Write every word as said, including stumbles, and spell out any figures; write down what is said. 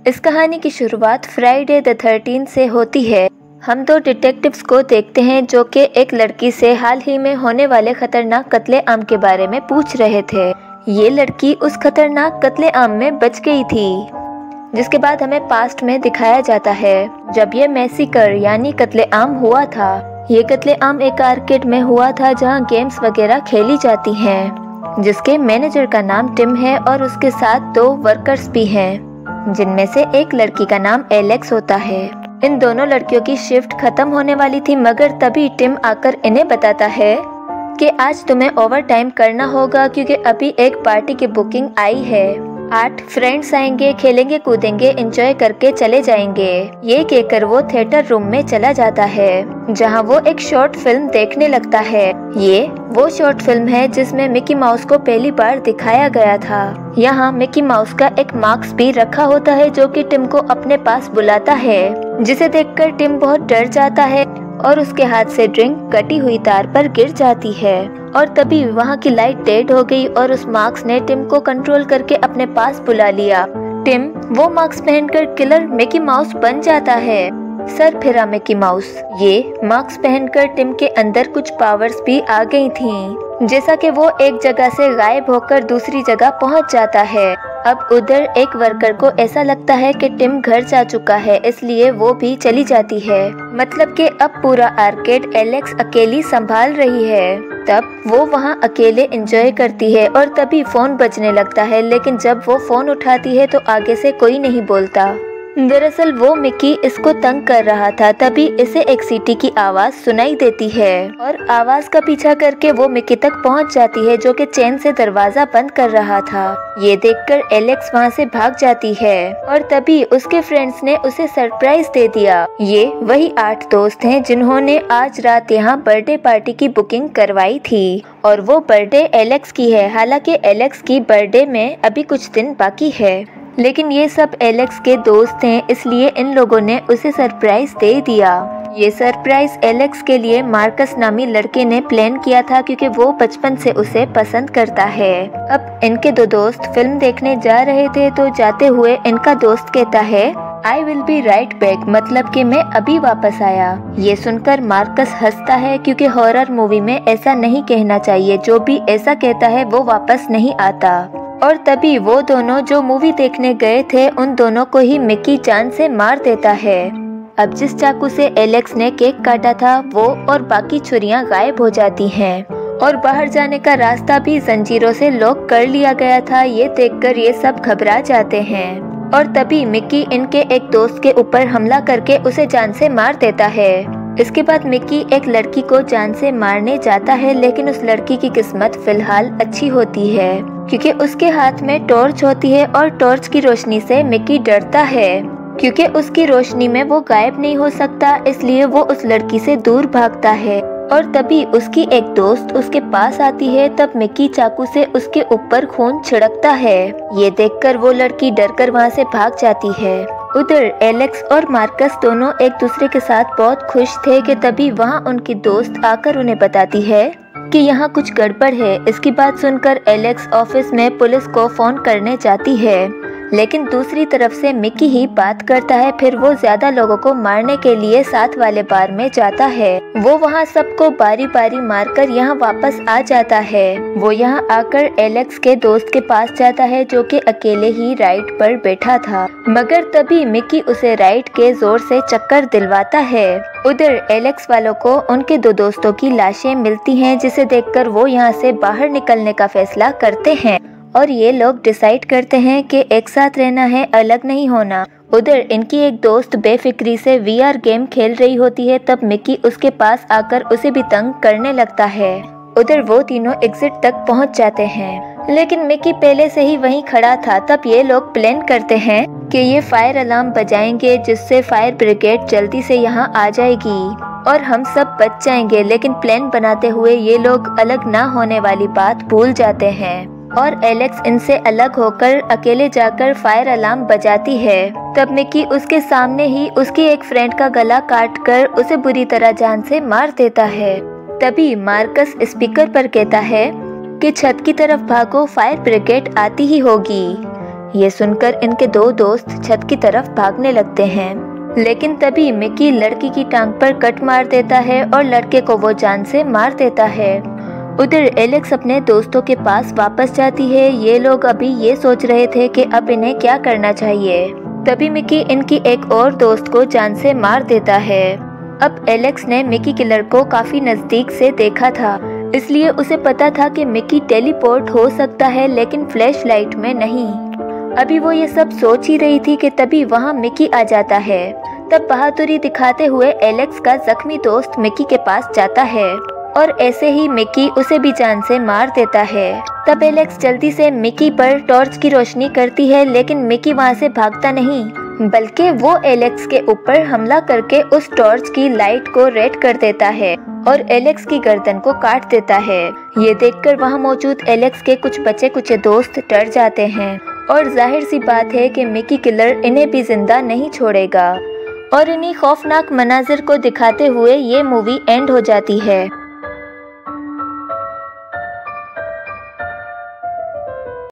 इस कहानी की शुरुआत फ्राइडे द थर्टीन से होती है। हम दो डिटेक्टिव्स को देखते हैं जो कि एक लड़की से हाल ही में होने वाले खतरनाक कत्लेआम के बारे में पूछ रहे थे। ये लड़की उस खतरनाक कत्लेआम में बच गई थी, जिसके बाद हमें पास्ट में दिखाया जाता है जब ये मैसेकर यानी कत्लेआम हुआ था। ये कत्लेआम एक आर्केड में हुआ था जहां गेम्स वगैरह खेली जाती हैं, जिसके मैनेजर का नाम टिम है और उसके साथ दो वर्कर्स भी हैं, जिनमें से एक लड़की का नाम एलेक्स होता है। इन दोनों लड़कियों की शिफ्ट खत्म होने वाली थी, मगर तभी टिम आकर इन्हें बताता है कि आज तुम्हें ओवर टाइम करना होगा क्योंकि अभी एक पार्टी की बुकिंग आई है। आठ फ्रेंड्स आएंगे, खेलेंगे कूदेंगे, एंजॉय करके चले जाएंगे। ये कहकर वो थिएटर रूम में चला जाता है जहां वो एक शॉर्ट फिल्म देखने लगता है। ये वो शॉर्ट फिल्म है जिसमें मिकी माउस को पहली बार दिखाया गया था। यहाँ मिकी माउस का एक मास्क भी रखा होता है जो कि टिम को अपने पास बुलाता है, जिसे देखकर टिम बहुत डर जाता है और उसके हाथ से ड्रिंक कटी हुई तार पर गिर जाती है और तभी वहाँ की लाइट डेड हो गई और उस मार्क्स ने टिम को कंट्रोल करके अपने पास बुला लिया। टिम वो मार्क्स पहनकर किलर मिकी माउस बन जाता है। सर फिरा मिकी माउस। ये मार्क्स पहनकर टिम के अंदर कुछ पावर्स भी आ गई थीं, जैसा कि वो एक जगह से गायब होकर दूसरी जगह पहुंच जाता है। अब उधर एक वर्कर को ऐसा लगता है कि टिम घर जा चुका है, इसलिए वो भी चली जाती है। मतलब कि अब पूरा आर्केड एलेक्स अकेली संभाल रही है। तब वो वहाँ अकेले एंजॉय करती है और तभी फोन बजने लगता है, लेकिन जब वो फोन उठाती है तो आगे से कोई नहीं बोलता। दरअसल वो मिकी इसको तंग कर रहा था। तभी इसे एक सीटी की आवाज सुनाई देती है और आवाज का पीछा करके वो मिकी तक पहुंच जाती है जो कि चेन से दरवाजा बंद कर रहा था। ये देखकर एलेक्स वहां से भाग जाती है और तभी उसके फ्रेंड्स ने उसे सरप्राइज दे दिया। ये वही आठ दोस्त हैं जिन्होंने आज रात यहाँ बर्थडे पार्टी की बुकिंग करवाई थी और वो बर्थडे एलेक्स की है। हालांकि एलेक्स की बर्थडे में अभी कुछ दिन बाकी है, लेकिन ये सब एलेक्स के दोस्त हैं, इसलिए इन लोगों ने उसे सरप्राइज दे दिया। ये सरप्राइज एलेक्स के लिए मार्कस नामी लड़के ने प्लान किया था क्योंकि वो बचपन से उसे पसंद करता है। अब इनके दो दोस्त फिल्म देखने जा रहे थे तो जाते हुए इनका दोस्त कहता है I will be right back, मतलब कि मैं अभी वापस आया। ये सुनकर मार्कस हंसता है क्योंकि हॉरर मूवी में ऐसा नहीं कहना चाहिए, जो भी ऐसा कहता है वो वापस नहीं आता। और तभी वो दोनों जो मूवी देखने गए थे उन दोनों को ही मिकी जान से मार देता है। अब जिस चाकू से एलेक्स ने केक काटा था वो और बाकी छुरियां गायब हो जाती हैं और बाहर जाने का रास्ता भी जंजीरों से लॉक कर लिया गया था। ये देखकर ये सब घबरा जाते हैं और तभी मिकी इनके एक दोस्त के ऊपर हमला करके उसे जान से मार देता है। इसके बाद मिकी एक लड़की को जान से मारने जाता है, लेकिन उस लड़की की किस्मत फिलहाल अच्छी होती है क्योंकि उसके हाथ में टॉर्च होती है और टॉर्च की रोशनी से मिकी डरता है क्योंकि उसकी रोशनी में वो गायब नहीं हो सकता, इसलिए वो उस लड़की से दूर भागता है। और तभी उसकी एक दोस्त उसके पास आती है। तब मिकी चाकू से उसके ऊपर खून छिड़कता है। ये देखकर वो लड़की डरकर वहाँ से भाग जाती है। उधर एलेक्स और मार्कस दोनों एक दूसरे के साथ बहुत खुश थे कि तभी वहाँ उनकी दोस्त आकर उन्हें बताती है कि यहाँ कुछ गड़बड़ है। इसकी बात सुनकर एलेक्स ऑफिस में पुलिस को फोन करने जाती है, लेकिन दूसरी तरफ से मिकी ही बात करता है। फिर वो ज्यादा लोगों को मारने के लिए साथ वाले बार में जाता है। वो वहाँ सबको बारी बारी मारकर यहाँ वापस आ जाता है। वो यहाँ आकर एलेक्स के दोस्त के पास जाता है जो कि अकेले ही राइड पर बैठा था, मगर तभी मिकी उसे राइड के जोर से चक्कर दिलवाता है। उधर एलेक्स वालों को उनके दो दोस्तों की लाशें मिलती हैं, जिसे देखकर वो यहाँ से बाहर निकलने का फैसला करते हैं और ये लोग डिसाइड करते हैं कि एक साथ रहना है, अलग नहीं होना। उधर इनकी एक दोस्त बेफिक्री से वीआर गेम खेल रही होती है। तब मिकी उसके पास आकर उसे भी तंग करने लगता है। उधर वो तीनों एग्जिट तक पहुंच जाते हैं, लेकिन मिकी पहले से ही वहीं खड़ा था। तब ये लोग प्लान करते हैं कि ये फायर अलार्म बजाएंगे जिससे फायर ब्रिगेड जल्दी से यहाँ आ जाएगी और हम सब बच जाएंगे। लेकिन प्लान बनाते हुए ये लोग अलग ना होने वाली बात भूल जाते हैं और एलेक्स इनसे अलग होकर अकेले जाकर फायर अलार्म बजाती है। तब मिकी उसके सामने ही उसकी एक फ्रेंड का गला काटकर उसे बुरी तरह जान से मार देता है। तभी मार्कस स्पीकर पर कहता है कि छत की तरफ भागो, फायर ब्रिगेड आती ही होगी। ये सुनकर इनके दो दोस्त छत की तरफ भागने लगते हैं, लेकिन तभी मिकी लड़की की टांग पर कट मार देता है और लड़के को वो जान से मार देता है। उधर एलेक्स अपने दोस्तों के पास वापस जाती है। ये लोग अभी ये सोच रहे थे कि अब इन्हें क्या करना चाहिए। तभी मिकी इनकी एक और दोस्त को जान से मार देता है। अब एलेक्स ने मिकी किलर को काफी नजदीक से देखा था, इसलिए उसे पता था कि मिकी टेलीपोर्ट हो सकता है, लेकिन फ्लैश लाइट में नहीं। अभी वो ये सब सोच ही रही थी कि तभी वहाँ मिकी आ जाता है। तब बहादुरी दिखाते हुए एलेक्स का जख्मी दोस्त मिकी के पास जाता है और ऐसे ही मिकी उसे भी जान से मार देता है। तब एलेक्स जल्दी से मिकी पर टॉर्च की रोशनी करती है, लेकिन मिकी वहाँ से भागता नहीं, बल्कि वो एलेक्स के ऊपर हमला करके उस टॉर्च की लाइट को रेड कर देता है और एलेक्स की गर्दन को काट देता है। ये देखकर वहाँ मौजूद एलेक्स के कुछ बचे कुचे दोस्त डर जाते हैं और जाहिर सी बात है कि मिकी किलर इन्हें भी जिंदा नहीं छोड़ेगा। और इन्हीं खौफनाक मनाजिर को दिखाते हुए ये मूवी एंड हो जाती है।